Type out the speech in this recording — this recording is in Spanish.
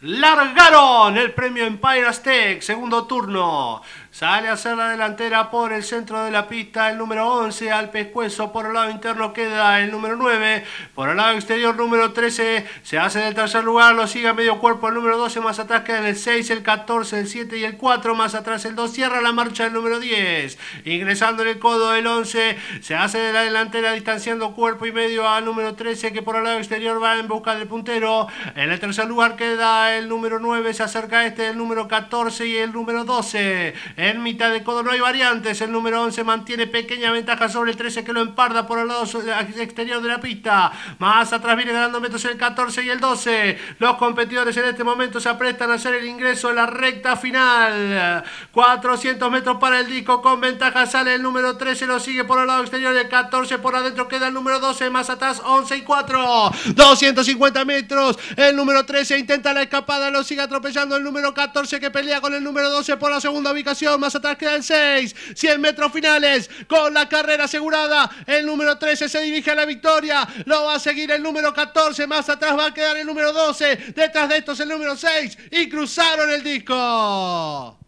Largaron el premio Empire Aztec, segundo turno. Sale a hacer la delantera por el centro de la pista el número 11, al pescuezo. Por el lado interno queda el número 9. Por el lado exterior, número 13. Se hace del tercer lugar, lo sigue a medio cuerpo el número 12. Más atrás quedan el 6, el 14, el 7 y el 4. Más atrás el 2. Cierra la marcha el número 10. Ingresando en el codo el 11. Se hace de la delantera distanciando cuerpo y medio al número 13, que por el lado exterior va en busca del puntero. En el tercer lugar queda el número 9. Se acerca el número 14 y el número 12. En mitad de codo no hay variantes. El número 11 mantiene pequeña ventaja sobre el 13, que lo emparda por el lado exterior de la pista. Más atrás viene ganando metros el 14 y el 12. Los competidores en este momento se aprestan a hacer el ingreso en la recta final. 400 metros para el disco. Con ventaja sale el número 13. Lo sigue por el lado exterior el 14. Por adentro queda el número 12. Más atrás 11 y 4. 250 metros. El número 13 intenta la escapada. Lo sigue atropellando el número 14, que pelea con el número 12 por la segunda ubicación. Más atrás queda el 6. 100 metros finales con la carrera asegurada. El número 13 se dirige a la victoria. Lo va a seguir el número 14. Más atrás va a quedar el número 12. Detrás de estos el número 6. Y cruzaron el disco.